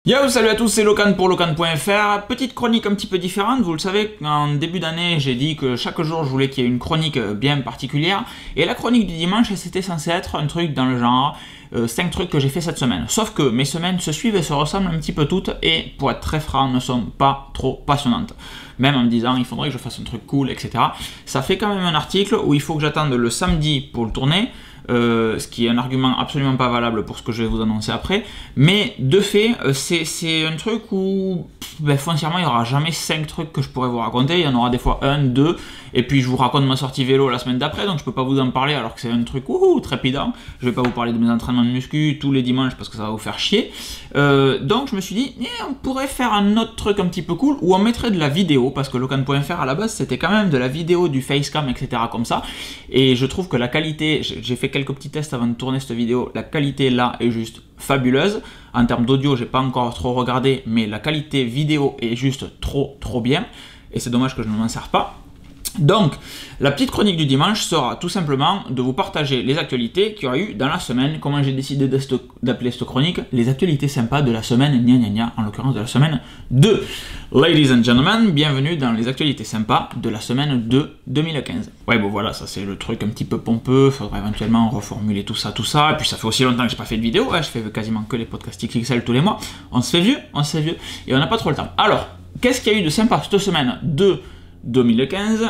Yo, salut à tous, c'est Locan pour Locan.fr. Petite chronique un petit peu différente. Vous le savez, en début d'année, j'ai dit que chaque jour, je voulais qu'il y ait une chronique bien particulière. Et la chronique du dimanche, c'était censé être un truc dans le genre 5 trucs que j'ai fait cette semaine. Sauf que mes semaines se suivent et se ressemblent un petit peu toutes. Et pour être très franc, ne sont pas trop passionnantes. Même en me disant, il faudrait que je fasse un truc cool, etc. Ça fait quand même un article où il faut que j'attende le samedi pour le tourner. Ce qui est un argument absolument pas valable pour ce que je vais vous annoncer après, mais de fait, c'est un truc où foncièrement il n'y aura jamais 5 trucs que je pourrais vous raconter, il y en aura des fois 1, 2, et puis je vous raconte ma sortie vélo la semaine d'après, donc je peux pas vous en parler alors que c'est un truc trépidant. Je vais pas vous parler de mes entraînements de muscu tous les dimanches parce que ça va vous faire chier, donc je me suis dit, on pourrait faire un autre truc un petit peu cool, où on mettrait de la vidéo, parce que Locan.fr à la base c'était quand même de la vidéo, du facecam, etc. comme ça, et je trouve que la qualité, j'ai fait quelques petits tests avant de tourner cette vidéo, la qualité là est juste fabuleuse. En termes d'audio, j'ai pas encore trop regardé, mais la qualité vidéo est juste trop bien, et c'est dommage que je ne m'en sers pas. Donc, la petite chronique du dimanche sera tout simplement de vous partager les actualités qu'il y aura eu dans la semaine. Comment j'ai décidé d'appeler cette chronique les actualités sympas de la semaine, en l'occurrence de la semaine 2. Ladies and gentlemen, bienvenue dans les actualités sympas de la semaine 2 2015. Ouais, bon voilà, ça c'est le truc un petit peu pompeux, faudrait éventuellement reformuler tout ça, et puis ça fait aussi longtemps que j'ai pas fait de vidéo, je fais quasiment que les podcasts XXL tous les mois. On se fait vieux, et on n'a pas trop le temps. Alors, qu'est-ce qu'il y a eu de sympa cette semaine de 2015,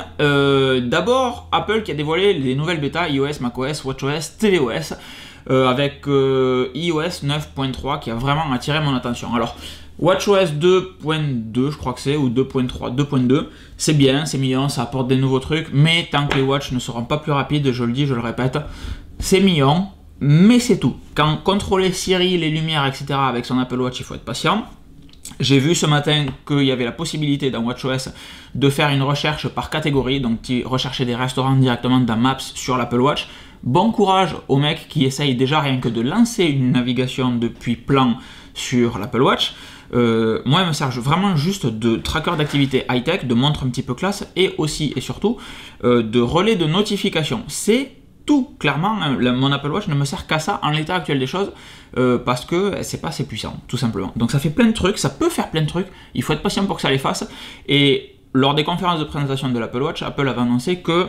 d'abord Apple qui a dévoilé les nouvelles bêtas iOS, macOS, watchOS, tvOS avec iOS 9.3 qui a vraiment attiré mon attention. Alors watchOS 2.2 je crois que c'est, ou 2.3, 2.2, c'est bien, c'est mignon, ça apporte des nouveaux trucs, mais tant que les watch ne seront pas plus rapides, je le dis, je le répète, c'est mignon, mais c'est tout. Quand contrôler Siri, les lumières, etc. avec son Apple Watch, il faut être patient. J'ai vu ce matin qu'il y avait la possibilité dans watchOS de faire une recherche par catégorie, donc rechercher des restaurants directement dans Maps sur l'Apple Watch. Bon courage aux mecs qui essayent déjà rien que de lancer une navigation depuis plan sur l'Apple Watch. Moi, il me sert vraiment juste de tracker d'activité high-tech, de montre un petit peu classe, et aussi et surtout de relais de notification. C'est tout, clairement, mon Apple Watch ne me sert qu'à ça en l'état actuel des choses, parce que c'est pas assez puissant, tout simplement. Donc ça fait plein de trucs, ça peut faire plein de trucs, il faut être patient pour que ça les fasse, et lors des conférences de présentation de l'Apple Watch, Apple avait annoncé que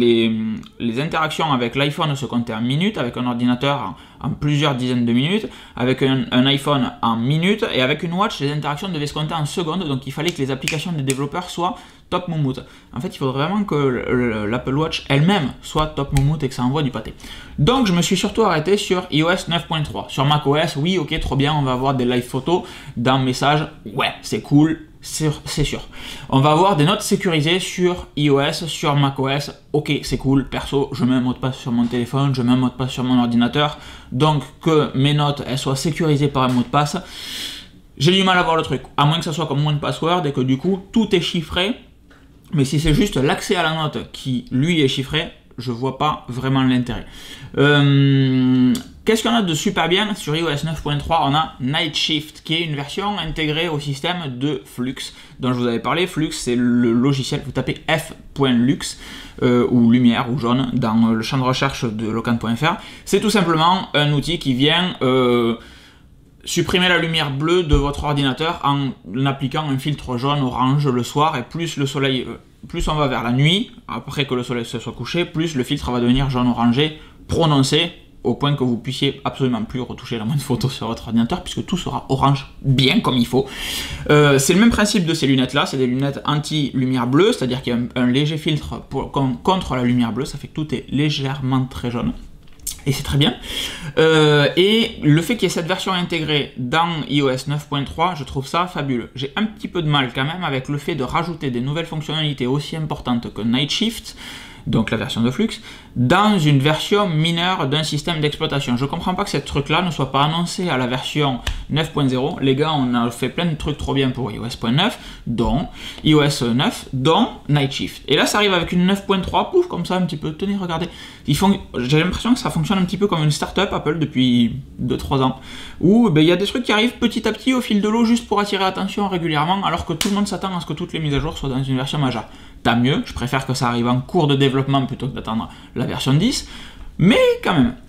les interactions avec l'iPhone se comptaient en minutes, avec un ordinateur en plusieurs dizaines de minutes, avec un iPhone en minutes, et avec une Watch, les interactions devaient se compter en secondes, donc il fallait que les applications des développeurs soient top moumoute. En fait, il faudrait vraiment que l'Apple Watch elle-même soit top moumoute et que ça envoie du pâté. Donc, je me suis surtout arrêté sur iOS 9.3. Sur macOS, oui, ok, trop bien, on va avoir des live photos dans Messages, ouais, c'est cool, c'est sûr. On va avoir des notes sécurisées sur iOS, sur macOS, ok, c'est cool, perso, je mets un mot de passe sur mon téléphone, je mets un mot de passe sur mon ordinateur, donc que mes notes, elles soient sécurisées par un mot de passe, j'ai du mal à voir le truc, à moins que ça soit comme one password et que du coup, tout est chiffré. Mais si c'est juste l'accès à la note qui, lui, est chiffré, je vois pas vraiment l'intérêt. Qu'est-ce qu'on a de super bien sur iOS 9.3? On a Night Shift, qui est une version intégrée au système de Flux, dont je vous avais parlé. Flux, c'est le logiciel, vous tapez f.lux, ou lumière, ou jaune, dans le champ de recherche de Locan.fr. C'est tout simplement un outil qui vient supprimer la lumière bleue de votre ordinateur en appliquant un filtre jaune orange le soir, et plus le soleil, plus on va vers la nuit, après que le soleil se soit couché, plus le filtre va devenir jaune orangé prononcé, au point que vous puissiez absolument plus retoucher la moindre photo sur votre ordinateur, puisque tout sera orange bien comme il faut. C'est le même principe de ces lunettes là, c'est des lunettes anti-lumière bleue, c'est-à-dire qu'il y a un léger filtre contre la lumière bleue, ça fait que tout est légèrement très jaune. Et c'est très bien. Et le fait qu'il y ait cette version intégrée dans iOS 9.3, je trouve ça fabuleux. J'ai un petit peu de mal quand même avec le fait de rajouter des nouvelles fonctionnalités aussi importantes que Night Shift, donc la version de Flux, dans une version mineure d'un système d'exploitation. Je comprends pas que ce truc-là ne soit pas annoncé à la version 9.0. Les gars, on a fait plein de trucs trop bien pour iOS.9, dont iOS 9, dont Night Shift. Et là, ça arrive avec une 9.3, pouf, comme ça, un petit peu. Tenez, regardez. J'ai l'impression que ça fonctionne un petit peu comme une startup Apple depuis 2-3 ans, où il y a des trucs qui arrivent petit à petit au fil de l'eau, juste pour attirer l'attention régulièrement, alors que tout le monde s'attend à ce que toutes les mises à jour soient dans une version majeure. Tant mieux, je préfère que ça arrive en cours de développement plutôt que d'attendre la version 10, mais quand même.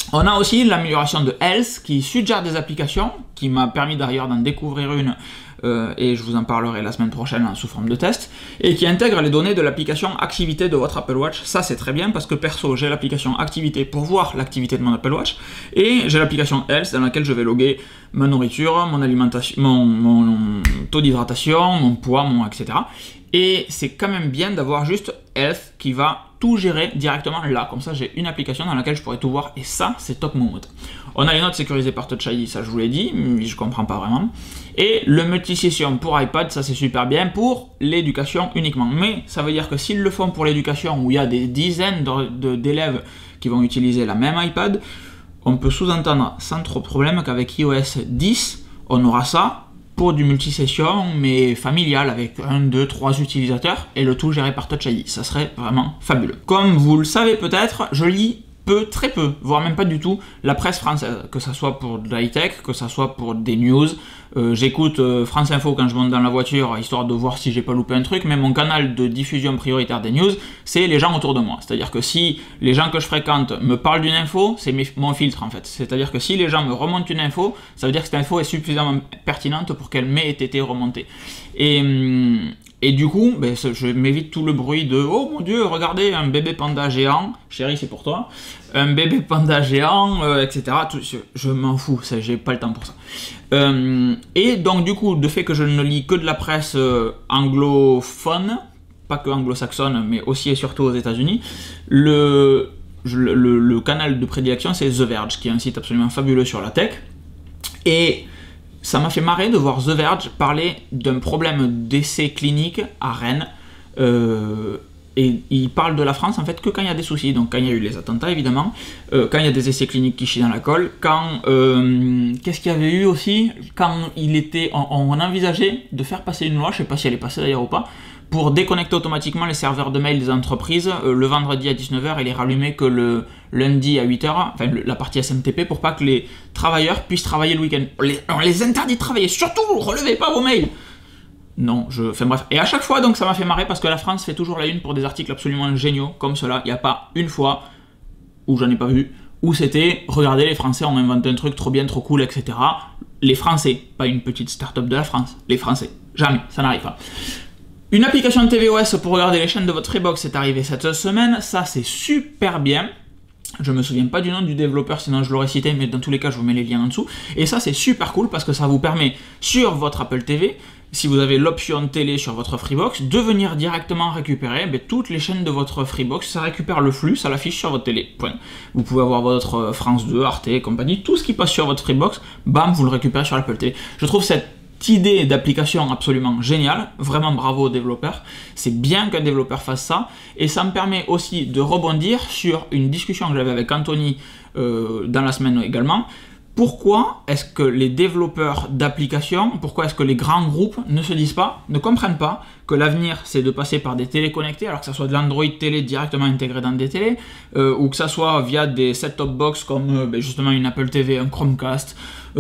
On a aussi l'amélioration de Health qui suggère des applications, qui m'a permis d'ailleurs d'en découvrir une et je vous en parlerai la semaine prochaine sous forme de test, et qui intègre les données de l'application activité de votre Apple Watch. Ça c'est très bien parce que perso j'ai l'application activité pour voir l'activité de mon Apple Watch, et j'ai l'application Health dans laquelle je vais loguer ma nourriture, mon alimentation, mon taux d'hydratation, mon poids, etc. Et c'est quand même bien d'avoir juste Health qui va tout gérer directement là, comme ça j'ai une application dans laquelle je pourrais tout voir, et ça c'est top mode. On a les notes sécurisées par Touch ID, ça je vous l'ai dit, mais je comprends pas vraiment. Et le multisession pour iPad, ça c'est super bien pour l'éducation uniquement. Mais ça veut dire que s'ils le font pour l'éducation, où il y a des dizaines d'élèves qui vont utiliser la même iPad, on peut sous-entendre sans trop de problème qu'avec iOS 10, on aura ça pour du multisession, mais familial, avec 1, 2, 3 utilisateurs, et le tout géré par Touch ID. Ça serait vraiment fabuleux. Comme vous le savez peut-être, je lis très peu, voire même pas du tout, la presse française, que ça soit pour de l'high-tech, que ça soit pour des news. J'écoute France Info quand je monte dans la voiture, histoire de voir si j'ai pas loupé un truc, mais mon canal de diffusion prioritaire des news, c'est les gens autour de moi. C'est-à-dire que si les gens que je fréquente me parlent d'une info, c'est mon filtre en fait. C'est-à-dire que si les gens me remontent une info, ça veut dire que cette info est suffisamment pertinente pour qu'elle m'ait été remontée. Et du coup, je m'évite tout le bruit de « Oh mon Dieu, regardez, un bébé panda géant, chérie, c'est pour toi, un bébé panda géant, etc. » Je m'en fous, j'ai pas le temps pour ça. Et donc du coup, de fait que je ne lis que de la presse anglophone, pas que anglo-saxonne, mais aussi et surtout aux États-Unis, le canal de prédilection, c'est The Verge, qui est un site absolument fabuleux sur la tech. Et ça m'a fait marrer de voir The Verge parler d'un problème d'essai clinique à Rennes. Et il parle de la France en fait que quand il y a des soucis. Donc quand il y a eu les attentats évidemment, quand il y a des essais cliniques qui chient dans la colle, quand... qu'est-ce qu'il y avait eu aussi? Quand on envisageait de faire passer une loi, je sais pas si elle est passée d'ailleurs ou pas, pour déconnecter automatiquement les serveurs de mail des entreprises le vendredi à 19h et les rallumer que le lundi à 8h, enfin la partie SMTP, pour pas que les travailleurs puissent travailler le week-end. On les interdit de travailler, surtout, relevez pas vos mails. Non, enfin bref. Et à chaque fois, donc ça m'a fait marrer parce que la France fait toujours la une pour des articles absolument géniaux comme cela. Il n'y a pas une fois, où j'en ai pas vu, où c'était « Regardez, les Français ont inventé un truc trop bien, trop cool, etc. » Les Français, pas une petite start-up de la France, les Français. Jamais, ça n'arrive pas. Une application de tvOS pour regarder les chaînes de votre Freebox est arrivée cette semaine, ça c'est super bien. Je me souviens pas du nom du développeur, sinon je l'aurais cité, mais dans tous les cas je vous mets les liens en dessous. Et ça c'est super cool parce que ça vous permet sur votre Apple TV, si vous avez l'option télé sur votre Freebox, de venir directement récupérer toutes les chaînes de votre Freebox. Ça récupère le flux, ça l'affiche sur votre télé. Point. Vous pouvez avoir votre France 2, Arte et compagnie, tout ce qui passe sur votre Freebox, bam, vous le récupérez sur l'Apple TV. Je trouve cette idée d'application absolument géniale, vraiment bravo aux développeurs, c'est bien qu'un développeur fasse ça, et ça me permet aussi de rebondir sur une discussion que j'avais avec Anthony dans la semaine également. Pourquoi est-ce que les développeurs d'applications, pourquoi est-ce que les grands groupes ne se disent pas, ne comprennent pas que l'avenir c'est de passer par des télés connectées, alors que ça soit de l'Android télé directement intégré dans des télés, ou que ça soit via des set-top box comme justement une Apple TV, un Chromecast,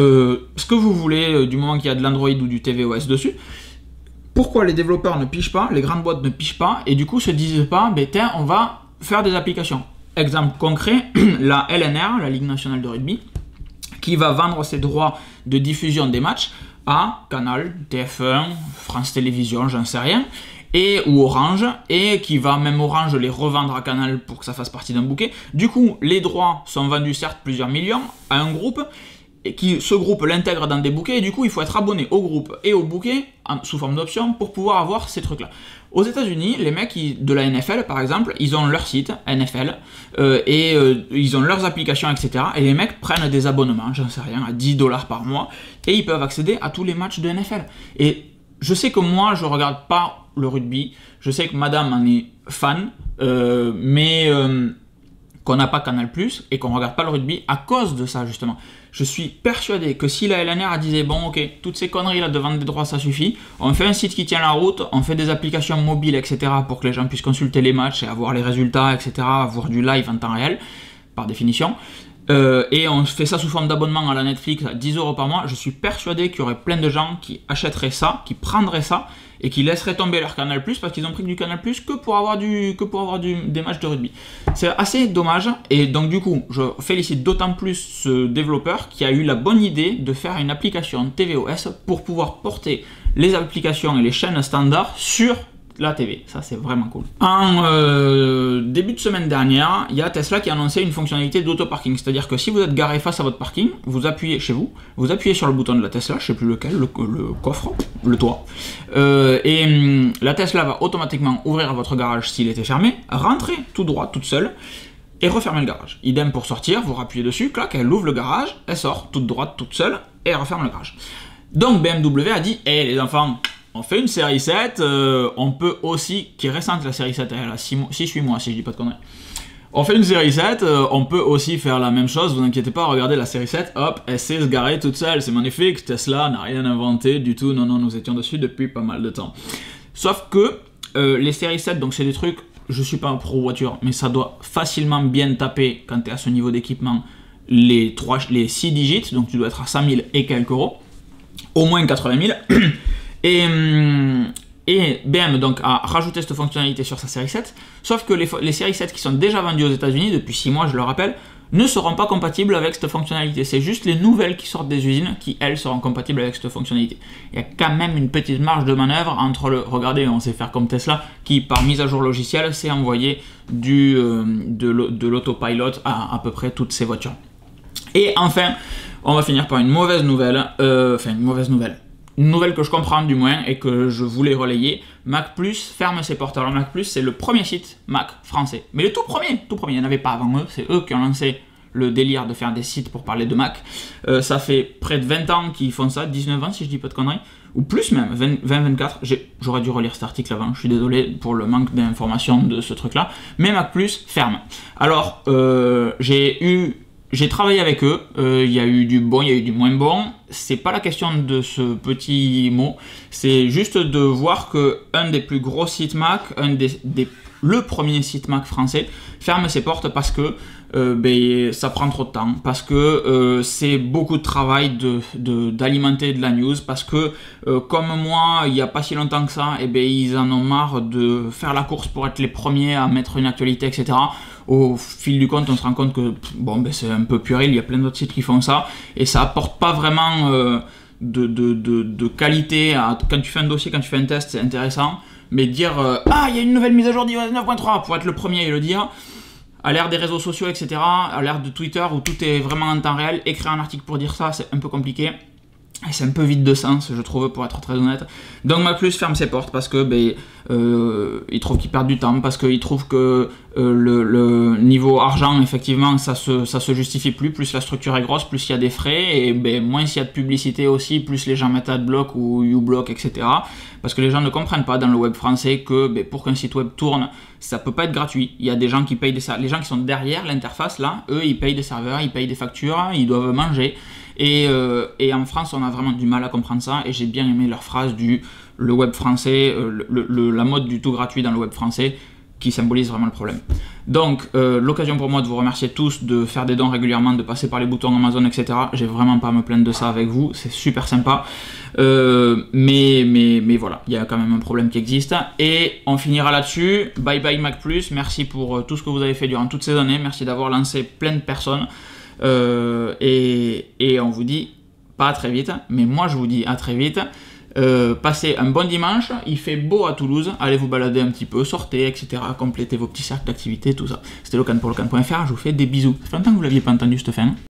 ce que vous voulez du moment qu'il y a de l'Android ou du tvOS dessus. Pourquoi les développeurs ne pichent pas, les grandes boîtes ne pichent pas, et du coup se disent pas, tiens, on va faire des applications. Exemple concret, la LNR, la Ligue nationale de rugby, qui va vendre ses droits de diffusion des matchs à Canal, TF1, France Télévisions, j'en sais rien, ou Orange, et qui va même Orange les revendre à Canal pour que ça fasse partie d'un bouquet. Du coup, les droits sont vendus certes plusieurs millions à un groupe, et ce groupe l'intègre dans des bouquets, et du coup il faut être abonné au groupe et au bouquet sous forme d'option pour pouvoir avoir ces trucs là. Aux États-Unis, les mecs de la NFL par exemple, ils ont leur site NFL ils ont leurs applications, etc. Et les mecs prennent des abonnements, j'en sais rien, à 10 $ par mois, et ils peuvent accéder à tous les matchs de NFL. Et je sais que moi je regarde pas le rugby, je sais que madame en est fan, mais qu'on n'a pas Canal+, et qu'on regarde pas le rugby à cause de ça justement. Je suis persuadé que si la LNR disait bon ok, toutes ces conneries là de vendre des droits ça suffit, on fait un site qui tient la route, on fait des applications mobiles, etc. pour que les gens puissent consulter les matchs et avoir les résultats, etc. avoir du live en temps réel, par définition, Et on fait ça sous forme d'abonnement à la Netflix à 10 € par mois. Je suis persuadé qu'il y aurait plein de gens qui achèteraient ça, qui prendraient ça et qui laisseraient tomber leur Canal+, parce qu'ils ont pris du Canal+, que pour avoir des matchs de rugby. C'est assez dommage, et donc du coup, je félicite d'autant plus ce développeur qui a eu la bonne idée de faire une application tvOS pour pouvoir porter les applications et les chaînes standards sur la TV. Ça, c'est vraiment cool. En début de semaine dernière, il y a Tesla qui a annoncé une fonctionnalité d'auto-parking. C'est-à-dire que si vous êtes garé face à votre parking, vous appuyez chez vous, vous appuyez sur le bouton de la Tesla, je sais plus lequel, le coffre, le toit, et la Tesla va automatiquement ouvrir votre garage s'il était fermé, rentrer tout droit, toute seule, et refermer le garage. Idem pour sortir, vous rappuyez dessus, clac, elle ouvre le garage, elle sort toute droite, toute seule, et elle referme le garage. Donc BMW a dit, hé les enfants, on fait une série 7, on peut aussi, qui est récente la série 7, elle a 6-8 mois si je dis pas de conneries. On fait une série 7, on peut aussi faire la même chose, vous inquiétez pas, regardez la série 7, hop, elle sait se garer toute seule, c'est magnifique, Tesla n'a rien inventé du tout, non, nous étions dessus depuis pas mal de temps. Sauf que les séries 7, donc c'est des trucs, je suis pas un pro voiture, mais ça doit facilement bien taper quand tu es à ce niveau d'équipement, les 6 digits, donc tu dois être à 100 000 et quelques euros, au moins 80 000. Et BM donc a rajouté cette fonctionnalité sur sa série 7, sauf que les séries 7 qui sont déjà vendues aux États-Unis depuis 6 mois, je le rappelle, ne seront pas compatibles avec cette fonctionnalité. C'est juste les nouvelles qui sortent des usines qui, elles, seront compatibles avec cette fonctionnalité. Il y a quand même une petite marge de manœuvre entre regardez, on sait faire comme Tesla, qui par mise à jour logicielle sait envoyer de l'autopilot à peu près toutes ses voitures. Et enfin, on va finir par une mauvaise nouvelle, une nouvelle que je comprends du moins et que je voulais relayer. Mac+ ferme ses portes. Alors Mac+, c'est le premier site Mac français. Mais le tout premier, il n'y en avait pas avant eux, c'est eux qui ont lancé le délire de faire des sites pour parler de Mac. Ça fait près de 20 ans qu'ils font ça, 19 ans si je dis pas de conneries, ou plus même, 20-24, j'aurais dû relire cet article avant, je suis désolé pour le manque d'informations de ce truc-là, mais Mac+ ferme. Alors, j'ai travaillé avec eux, il y a eu du bon, il y a eu du moins bon, c'est pas la question de ce petit mot, c'est juste de voir que un des plus gros sites Mac, le premier site Mac français, ferme ses portes parce que ça prend trop de temps, parce que c'est beaucoup de travail d'alimenter de la news, parce que comme moi, il n'y a pas si longtemps que ça, ils en ont marre de faire la course pour être les premiers à mettre une actualité, etc. Au fil du compte, on se rend compte que c'est un peu puéril, il y a plein d'autres sites qui font ça, et ça apporte pas vraiment de qualité. Quand tu fais un dossier, quand tu fais un test, c'est intéressant, mais dire ah, il y a une nouvelle mise à jour d'iOS 9.3 pour être le premier et le dire, à l'ère des réseaux sociaux, etc., à l'ère de Twitter où tout est vraiment en temps réel, écrire un article pour dire ça, c'est un peu compliqué. Et c'est un peu vide de sens, je trouve, pour être très honnête. Donc Mac+ ferme ses portes parce que ils trouvent qu'ils perdent du temps, parce qu'ils trouvent que le niveau argent, effectivement, ça se justifie plus la structure est grosse, plus il y a des frais, et moins il y a de publicité aussi, plus les gens mettent Adblock ou uBlock, etc. Parce que les gens ne comprennent pas dans le web français que pour qu'un site web tourne, ça peut pas être gratuit. Il y a des gens qui payent les gens qui sont derrière l'interface, là, eux, ils payent des serveurs, ils payent des factures, ils doivent manger. Et en France, on a vraiment du mal à comprendre ça, et j'ai bien aimé leur phrase le web français, la mode du tout gratuit dans le web français, qui symbolise vraiment le problème. Donc, l'occasion pour moi de vous remercier tous, de faire des dons régulièrement, de passer par les boutons Amazon, etc. J'ai vraiment pas à me plaindre de ça avec vous, c'est super sympa. Mais voilà, il y a quand même un problème qui existe. Et on finira là-dessus. Bye bye Mac+, merci pour tout ce que vous avez fait durant toutes ces années, merci d'avoir lancé plein de personnes. Et on vous dit pas à très vite, mais moi je vous dis à très vite. Passez un bon dimanche, il fait beau à Toulouse, allez vous balader un petit peu, sortez, etc. Complétez vos petits cercles d'activité, tout ça. C'était Locan pour Locan.fr, je vous fais des bisous. Ça fait longtemps que vous l'aviez pas entendu cette fin.